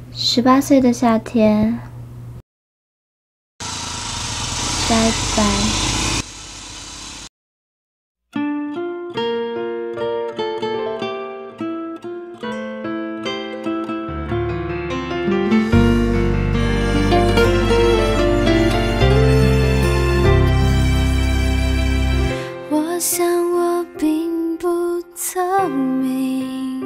18岁的夏天，拜拜。 我想我并不聪明，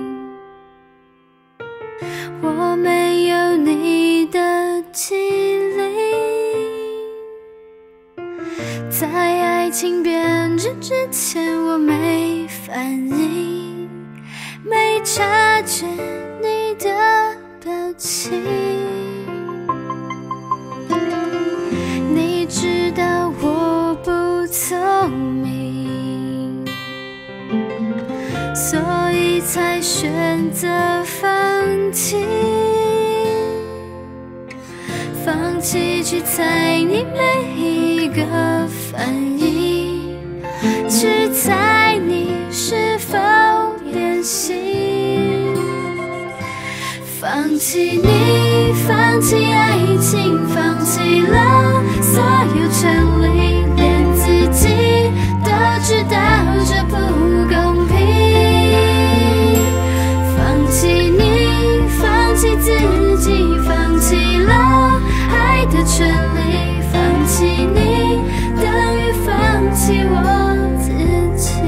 我没有你的机灵，在爱情变质之前我没反应，没察觉你的表情。你知道我不聪明，所以才选择放弃，放弃去猜你每一个反应，去猜你是否变心。放弃你，放弃爱情，放弃了所有权利，连自己都知道这不公平。放弃你，放弃自己，放弃了爱的权利，放弃你等于放弃我自己。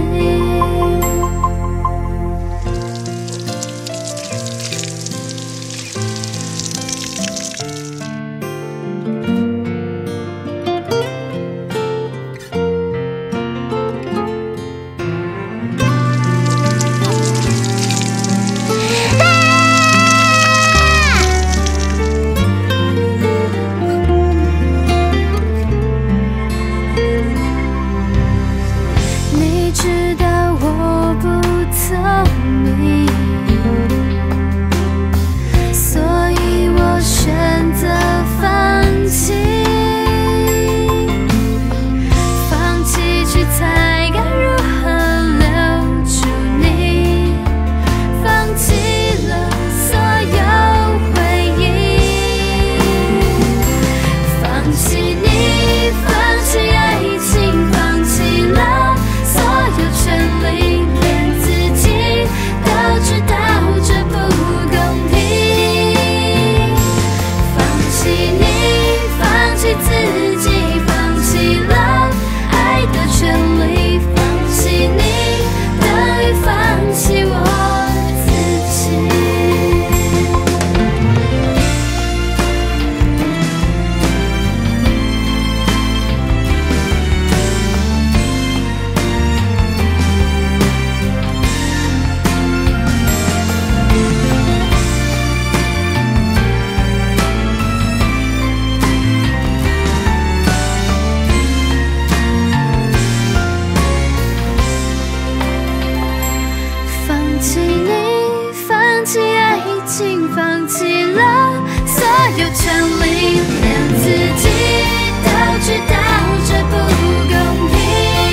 放弃了所有权利，连自己都知道这不公平。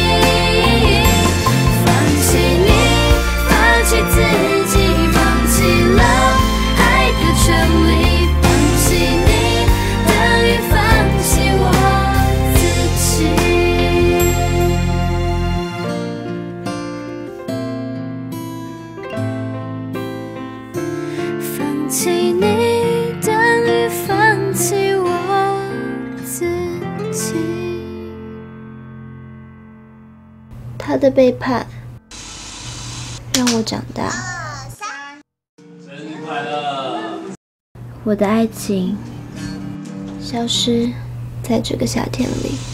放弃你，放弃自己，放弃了爱的权利，放弃你等于放弃我自己。放弃你等于放弃我自己。 他的背叛让我长大， 生日快乐！ 我的爱情消失在这个夏天里。